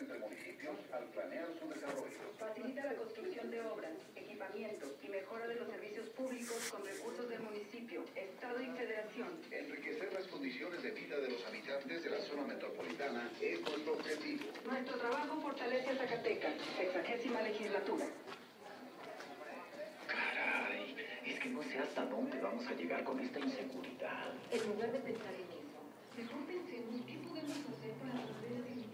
entre municipios al planear su desarrollo. Facilita la construcción de obras, equipamiento y mejora de los servicios públicos con recursos del municipio, Estado y Federación. Enriquecer las condiciones de vida de los habitantes de la zona metropolitana es nuestro objetivo. Nuestro trabajo fortalece a Zacatecas, 60ª legislatura. Caray, es que no sé hasta dónde vamos a llegar con esta inseguridad. En lugar de pensar en eso, mejor pensemos qué podemos hacer para resolver el